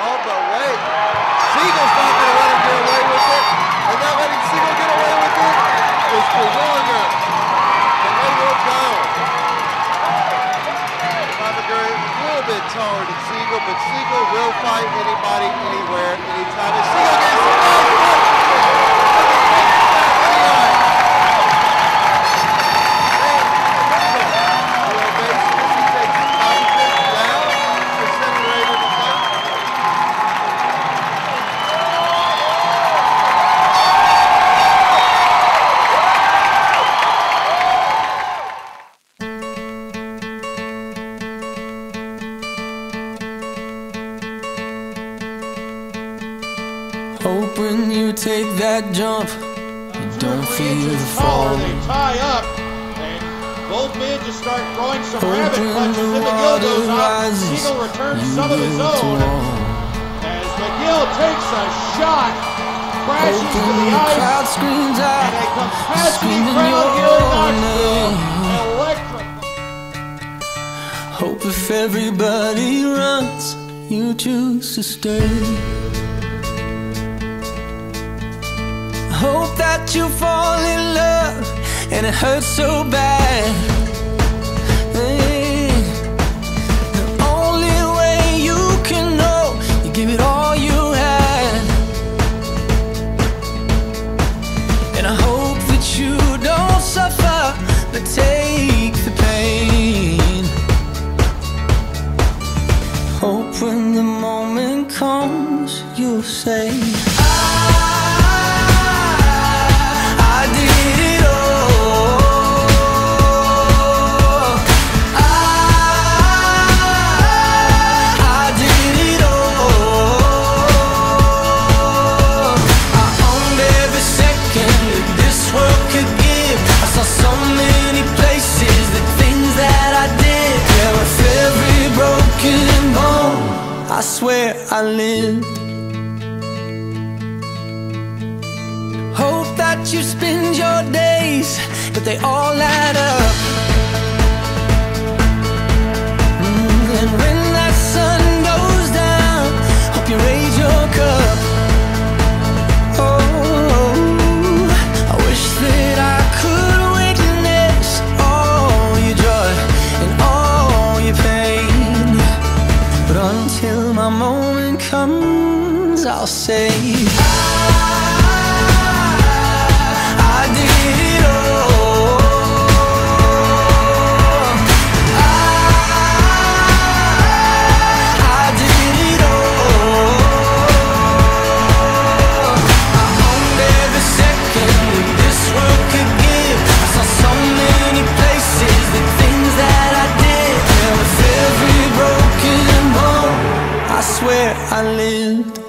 Oh, but wait. Seagal's not going to let him get away with it. They're not letting Seagal get away with it. It's for Warner. And they will go. Bobaguri a little bit taller than Seagal, but Seagal will fight anybody, anywhere, anytime. And Seagal gets the nice Hope when you take that jump, you don't feel the fall. They tie up, and both men just start throwing some rabbit punches. And McGill goes out. Seagal returns some of his own. As McGill takes a shot, crashes to the ice, crowd screams out, and a compassionate crowd here in Knoxville. Electric. Hope if everybody runs, you choose to stay. Hope that you fall in love and it hurts so bad. Hey, the only way you can know, you give it all you had. And I hope that you don't suffer, but take the pain. Hope when the moment comes, you'll say, I swear I lived. Hope that you spend your days, but they all add up. And when that sun goes down, hope you raise your cup. Oh, I wish that I could witness all your joy and all your pain, but until my moment comes, I'll say I did it all. I did it all. I owned every second that this world could give. I saw so many places, the things that I did. And with every broken bone, I swear I lived.